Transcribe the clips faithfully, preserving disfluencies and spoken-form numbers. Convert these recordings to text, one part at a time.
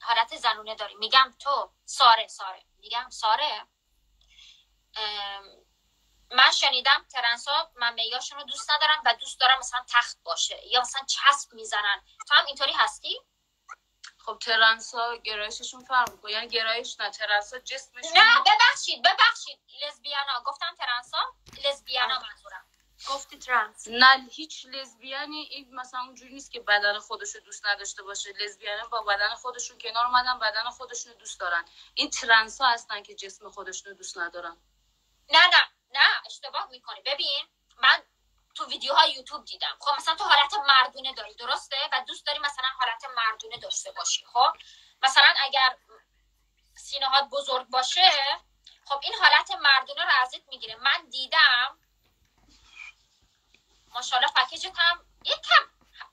حالت زنونه داری. میگم تو ساره ساره میگم ساره من شنیدم ترنسا ممیاشون رو دوست ندارن و دوست دارن مثلا تخت باشه یا مثلا چسب میزنن. تو هم اینطوری هستی؟ خب ترنسا گرایششون فرق میکنه، یعنی گرایش نه، ترنسا جسمشون. نه ببخشید ببخشید لزبیانا گفتم ترنسا، لزبیانا منظورم. گفتی ترنس. نه هیچ لزبیانی این مثلا اونجوری نیست که بدن خودش رو دوست نداشته باشه. لزبیانا با بدن خودشون کنار اومدن، بدن خودشون رو دوست دارن. این ترنسا هستن که جسم خودشون رو دوست ندارن. نه نه نه اشتباه میکنی. ببین من تو ویدیوهای یوتیوب دیدم، خب مثلا تو حالت مردونه داری درسته و دوست داری مثلا حالت مردونه داشته باشی. خب مثلا اگر سینه هات بزرگ باشه خب این حالت مردونه رو ازت میگیره. من دیدم ماشاءالله پکیجت هم یکم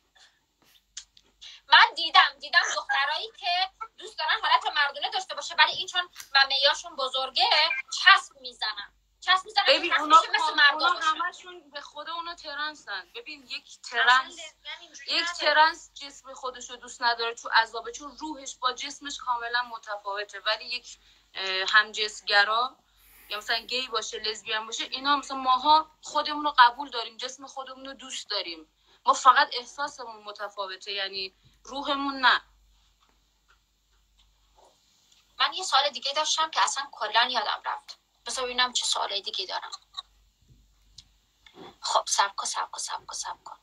من دیدم دیدم دخترایی که دوست دارن حالت مردونه داشته باشه ولی این چون ممیاشون بزرگه چسب میزنن چسب میزنن. ببین اونا اونا همشون به خود اونا ترنسن. ببین یک ترنس یک ترنس جسم خودش رو دوست نداره تو عذابه، چون روحش با جسمش کاملا متفاوته. ولی یک همجنسگرا یا مثلا گی باشه، لزبیان باشه، اینا مثلا ماها خودمون رو قبول داریم، جسم خودمون رو دوست داریم، ما فقط احساسمون متفاوته، یعنی روحمون نه. من یه سوال دیگه داشتم که اصلا کلا یادم رفت. بذار ببینم چه سوال دیگه دارم. خب صبر کن صبر کن صبر کن صبر کن.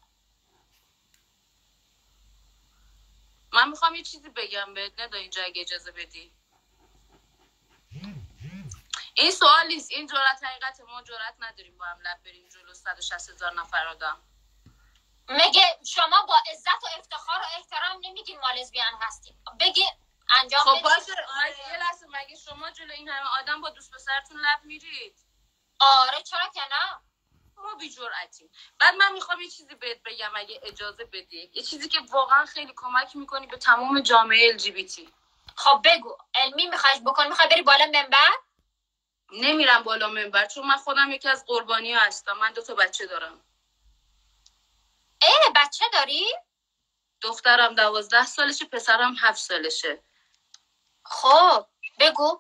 من میخوام یه چیزی بگم بهت، ندا اینجا اگه اجازه بدی. این سوال نیست، این جرأت حقیقت ما جرأت نداریم با هم لب بریم جلو صد و شصت هزار نفر آدم. مگه شما با عزت و افتخار و احترام نمیگین ما لزبیان هستیم؟ بگی انجام خب بدید. باشه مگه یه لحظه مگه شما جلو این همه آدم با دوست پسرتون لب میرید؟ آره چرا که نه؟ ما بی جرأتیم. بعد من میخوام یه چیزی بهت بگم اگه اجازه بدی، یه چیزی که واقعا خیلی کمک میکنی به تمام جامعه ال جی بی تی. خب بگو. علمی میخوایش بکن؟ میخوای بری بالا منبر؟ نمیرم بالا منبر چون من خودم یکی از قربانی ها هستم. من دو تا بچه دارم. اه بچه داری؟ دخترم دوازده سالشه، پسرم هفت سالشه. خب بگو.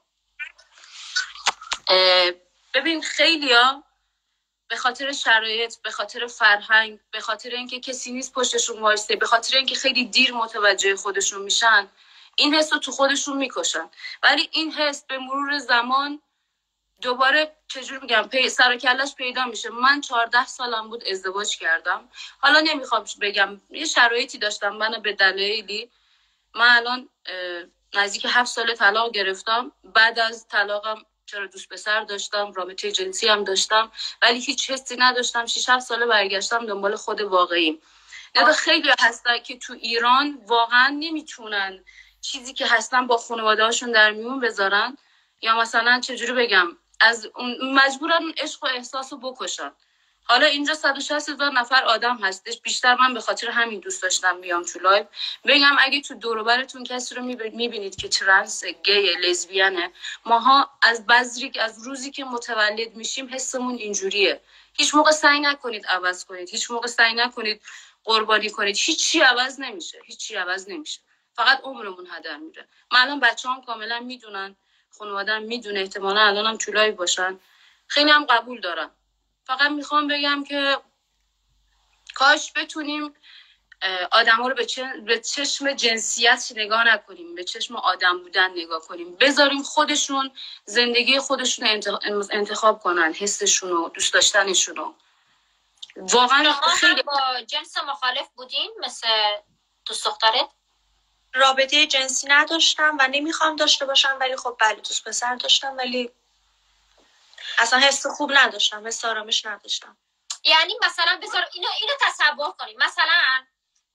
ببین خیلیا به خاطر شرایط، به خاطر فرهنگ، به خاطر اینکه کسی نیست پشتشون وایسته، به خاطر اینکه خیلی دیر متوجه خودشون میشن، این حس رو تو خودشون میکشن. ولی این حس به مرور زمان دوباره چجور میگم پی سر و کلش پیدا میشه. من چهارده سالم بود ازدواج کردم. حالا نمیخوام بگم یه شرایطی داشتم من به دلایلی. من الان نزدیک هفت سال طلاق گرفتم. بعد از طلاقم چرا دوست پسر داشتم، رابطه جنسی هم داشتم، ولی هیچ حسی نداشتم. شش هفت ساله برگشتم دنبال خود واقعیم. نه خیلی هستن که تو ایران واقعا نمیتونن چیزی که هستن با خانواده هاشون در میون بذارن، یا مثلا چجوری بگم از مجبورن عشق و احساس رو بکشن. حالا اینجا صد و شصت هزار نفر آدم هستش. بیشتر من به خاطر همین دوست داشتم بیام تو لایو بگم اگه تو دور و برتون کسی رو میبینید که ترنس، گی، لزبیانه، ماها از بذری از روزی که متولد میشیم حسمون اینجوریه. هیچ موقع سعی نکنید عوض کنید، هیچ موقع سعی نکنید قربانی کنید. هیچ چی عوض نمیشه، هیچ چی عوض نمیشه، فقط عمرمون هدر میره. من الان بچه‌ام کاملا میدونن، خانواده‌ام میدونه، احتمالاً الانم تو لایو باشن، خیلی هم قبول دارن. فقط میخوام بگم که کاش بتونیم آدم ها رو به, چه، به چشم جنسیت نگاه نکنیم، به چشم آدم بودن نگاه کنیم، بذاریم خودشون زندگی خودشون انتخاب کنن، حسشون و دوست داشتنشون رو. واقعا خیلی با جنس مخالف بودین مثل دوست دخترت؟ رابطه جنسی نداشتم و نمیخوام داشته باشم، ولی خب بله دوست پسر داشتم، ولی اصلا حس خوب نداشتم، حس آرامش نداشتم. یعنی مثلا بذار اینو اینو تصور کنیم، مثلا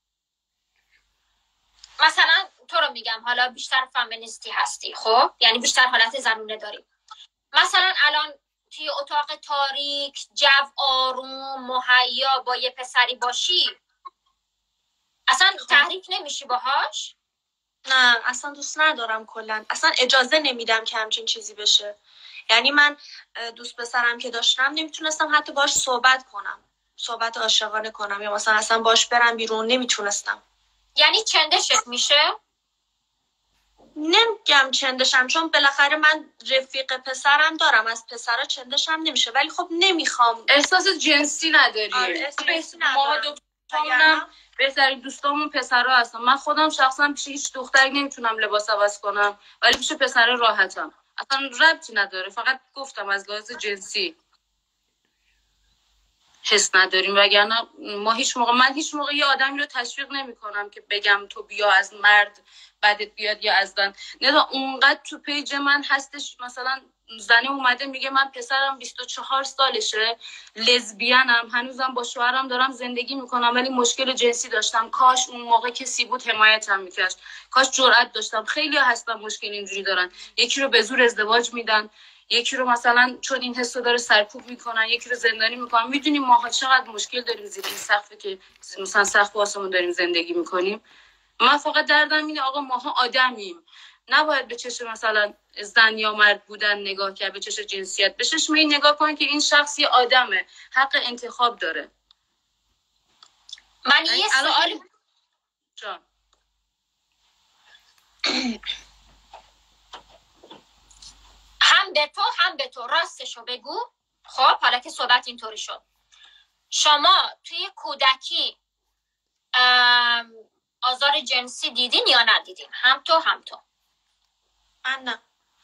مثلا تو رو میگم حالا بیشتر فمینیستی هستی، خب یعنی بیشتر حالت زنونه داری. مثلا الان توی اتاق تاریک، جو آروم، مهیا با یه پسری باشی، اصلا تحریک نمیشی باهاش؟ نه اصلا دوست ندارم کلا، اصلا اجازه نمیدم که همچین چیزی بشه. یعنی من دوست پسرم که داشتم نمیتونستم حتی باش صحبت کنم، صحبت عاشقانه کنم، یا مثلا اصلا باش برم بیرون، نمیتونستم. یعنی چندشت میشه؟ نمیگم چندشم، چون بالاخره من رفیق پسرم دارم، از پسرا چندشم نمیشه، ولی خب نمیخوام. احساس جنسی نداری. آره احساس ما دوستامونم بهترین دوستامون پسرا هستن. من خودم شخصا پیش هیچ دختری نمیتونم لباس عوض کنم، ولی پیش پسرا راحتم. اصلا ربطی نداره، فقط گفتم از لحاظ جنسی حس نداریم. وگرنه ما هیچ موقع من هیچ موقع یه آدمی رو تشویق نمی‌کنم که بگم تو بیا از مرد بدت بیاد یا از زن. نه اونقدر تو پیج من هستش مثلا زنی اومده میگه من پسرم بیست و چهار سالشه، لزبیانم، هنوزم با شوهرم دارم زندگی میکنم ولی مشکل جنسی داشتم. کاش اون موقع کسی بود حمایتم میکرد، کاش جرأت داشتم. خیلی ها هستن مشکل اینجوری دارن، یکی رو به زور ازدواج میدن، یکی رو مثلا چون این حسو داره سرکوب میکنن، یکی رو زندانی میکنن. میدونیم ماها چقدر مشکل داریم زیر این سقفی که مثلا سقف واسمون داریم زندگی میکنیم. من فقط دردم اینه آقا ماها آدمیم، نباید به چشم مثلا زن یا مرد بودن نگاه کرد، به چشم جنسیت. به چشم این نگاه کن که این شخص یه آدمه، حق انتخاب داره. من یه سوال جان هم به تو هم به تو راستشو بگو. خب حالا که صحبت اینطوری شد، شما توی کودکی آزار جنسی دیدین یا ندیدین؟ هم تو هم تو. من نه.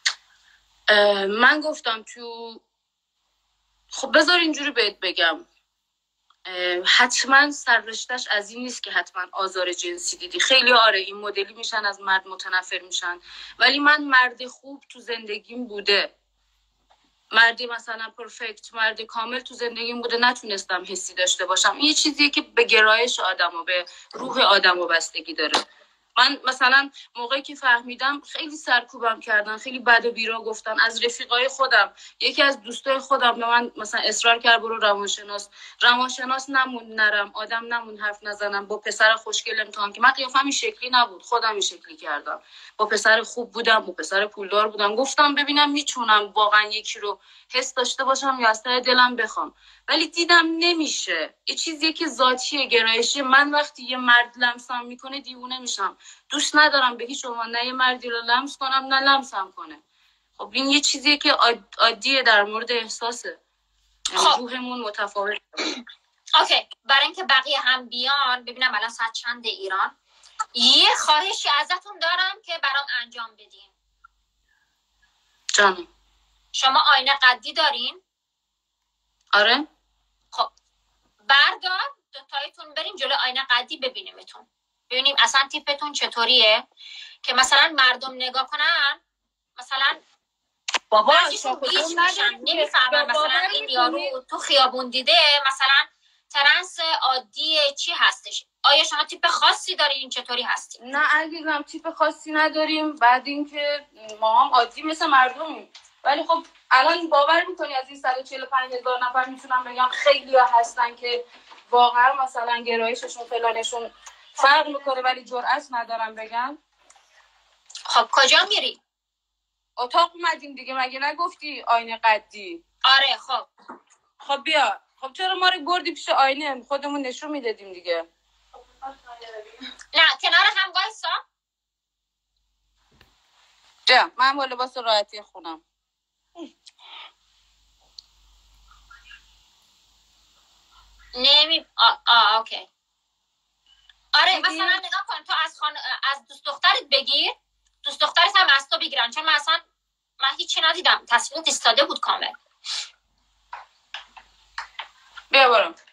من گفتم تو، خب بذار اینجوری بهت بگم، حتما سررشتش از این نیست که حتما آزار جنسی دیدی. خیلی آره این مدلی میشن از مرد متنفر میشن، ولی من مرد خوب تو زندگیم بوده، مردی مثلا پرفکت، مرد کامل تو زندگیم بوده، نتونستم حسی داشته باشم. این یه چیزیه که به گرایش آدم و به روح آدم و بستگی داره. من مثلا موقعی که فهمیدم خیلی سرکوبم کردن، خیلی بد و بیرا گفتن از رفیقای خودم. یکی از دوستای خودم به من مثلا اصرار کرد برو روانشناس. روانشناس نمون نرم، آدم نمون حرف نزنم، با پسر خوشگل امتحان که من قیافم این شکلی نبود، خودم این شکلی کردم. با پسر خوب بودم، با پسر پولدار بودم، گفتم ببینم میتونم واقعا یکی رو حس داشته باشم یا از ته دلم بخوام، ولی دیدم نمیشه. یه چیزیه که ذاتیه، گرایشی. من وقتی یه مرد لمسم میکنه دیوونه میشم، دوست ندارم به هیچ عنوان نه یه مردی رو لمس کنم نه لمسم کنه. خب این یه چیزیه که عادیه در مورد احساسه. خب روحمون متفاوته. اوکی، برای اینکه بقیه هم بیان ببینم الان ساعت چنده ایران، یه خواهشی ازتون دارم که برام انجام بدین. جانم شما آینه قدی دارین؟ آره. خب بردار دوتایتون بریم جلو آینه قدی ببینیمتون، ببینیم اصلا تیپتون چطوریه که مثلا مردم نگاه کنن مثلا بابا گیج میشن، نمیفهمن مثلا این یارو تو خیابون دیده مثلا ترنس عادی چی هستش. آیا شما تیپ خاصی دارین؟ چطوری هستین؟ نه عزیزم تیپ خاصی نداریم، بعد اینکه ما هم عادی مثل مردمیم. ولی خب الان باور میکنی از این صد و چهل و پنج هزار نفر میتونم بگم خیلی ها هستن که واقعا مثلا گرایششون فلانشون فرق میکنه ولی جرئت ندارم بگم. خب کجا میری؟ اتاق اومدیم دیگه، مگه نگفتی آینه قدی؟ آره. خب خب بیا. خب چرا ما رو بردی پیش آینه؟ خودمون نشون میدادیم دیگه. نه کنار هم وایسا. جا من با لباس راحتی خونم. نمی آ آ اوکی. آره مثلا نگاه کن، تو از خان... از دوست دخترت بگیر، دوست دخترت هم از تو بگیرن، چون من اصلا من هیچی ندیدم، تصویرت ایستاده بود کامل. بیا برم.